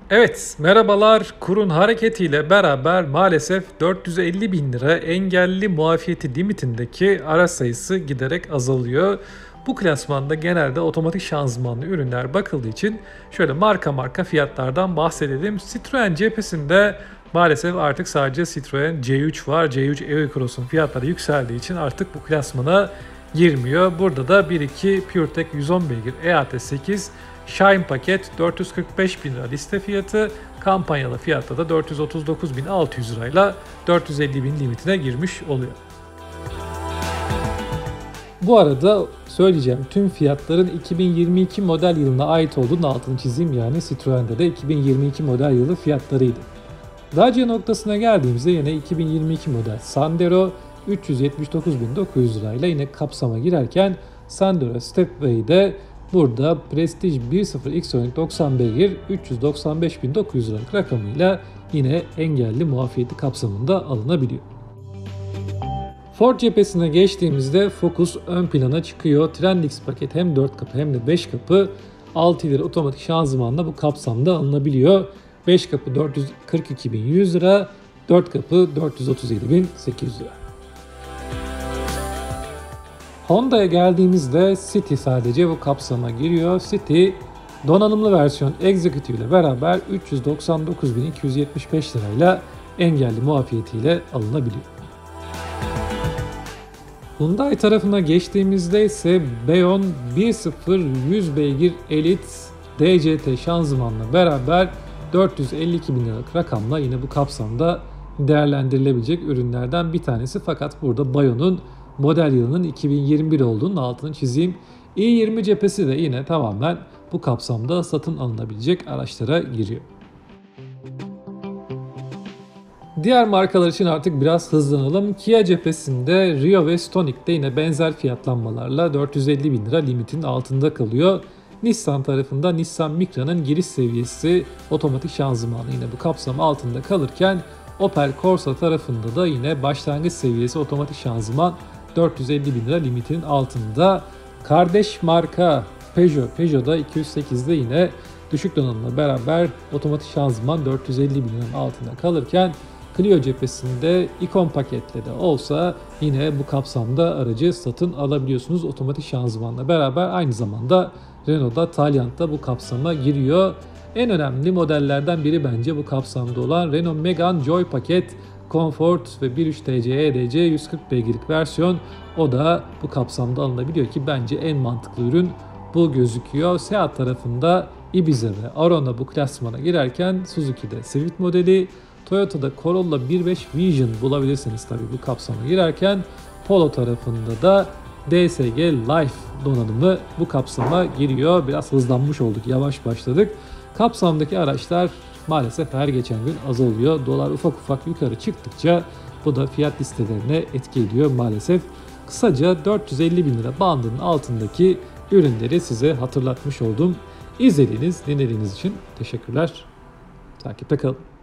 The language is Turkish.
Evet, merhabalar. Kurun hareketiyle beraber maalesef 450 bin lira engelli muafiyeti limitindeki araç sayısı giderek azalıyor. Bu klasmanda genelde otomatik şanzımanlı ürünler bakıldığı için şöyle marka fiyatlardan bahsedelim. Citroen cephesinde maalesef artık sadece Citroen C3 var. C3 e-Cross'un fiyatları yükseldiği için artık bu klasmana girmiyor. Burada da 1.2 PureTech 110 beygir EAT8 Shine paket 445 bin lira liste fiyatı, kampanyalı fiyatta da 439.600 lirayla 450 bin limitine girmiş oluyor. Bu arada söyleyeceğim tüm fiyatların 2022 model yılına ait olduğunu altını çizeyim, yani Citroen'de de 2022 model yılı fiyatlarıydı. Dacia noktasına geldiğimizde yine 2022 model Sandero 379.900 lirayla yine kapsama girerken Sandero Stepway'de burada Prestige 1.0 X-Tronic 90 beygir 395.900 liralık rakamıyla yine engelli muafiyeti kapsamında alınabiliyor. Ford cephesine geçtiğimizde Focus ön plana çıkıyor. Trend-X paket hem 4 kapı hem de 5 kapı 6 ileri otomatik şanzımanla bu kapsamda alınabiliyor. 5 kapı 442.100 lira, 4 kapı 437.800 lira. Honda'ya geldiğimizde City sadece bu kapsama giriyor. City donanımlı versiyon Executive ile beraber 399.275 lirayla engelli muafiyetiyle alınabiliyor. Hyundai tarafına geçtiğimizde ise Beyon 1.0 100 beygir Elite DCT şanzımanla beraber 452 bin liralık rakamla yine bu kapsamda değerlendirilebilecek ürünlerden bir tanesi. Fakat burada Bayon'un model yılının 2021 olduğunun altını çizeyim. i20 cephesi de yine tamamen bu kapsamda satın alınabilecek araçlara giriyor. Diğer markalar için artık biraz hızlanalım. Kia cephesinde Rio ve Stonic'te yine benzer fiyatlanmalarla 450 bin lira limitin altında kalıyor. Nissan tarafında Nissan Micra'nın giriş seviyesi otomatik şanzımanı yine bu kapsam altında kalırken Opel Corsa tarafında da yine başlangıç seviyesi otomatik şanzıman 450 bin lira limitinin altında. Kardeş marka Peugeot'da 208'de yine düşük donanımla beraber otomatik şanzıman 450 bin liranın altında kalırken Clio cephesinde ikon paketle de olsa yine bu kapsamda aracı satın alabiliyorsunuz otomatik şanzımanla beraber. Aynı zamanda Renault'da Taliant'ta bu kapsama giriyor. En önemli modellerden biri bence bu kapsamda olan Renault Megane Joy paket Comfort ve 1.3 TC EDC 140 beygirlik versiyon, o da bu kapsamda alınabiliyor ki bence en mantıklı ürün bu gözüküyor. Seat tarafında Ibiza ve Arona bu klasmana girerken Suzuki'de Swift modeli, Toyota'da Corolla 1.5 Vision bulabilirsiniz tabii bu kapsama girerken. Polo tarafında da DSG Life donanımı bu kapsama giriyor. Biraz hızlanmış olduk, yavaş başladık. Kapsamdaki araçlar maalesef her geçen gün azalıyor. Dolar ufak ufak yukarı çıktıkça bu da fiyat listelerine etki ediyor maalesef. Kısaca 450 bin lira bandının altındaki ürünleri size hatırlatmış oldum. İzlediğiniz, dinlediğiniz için teşekkürler. Takipte kalın.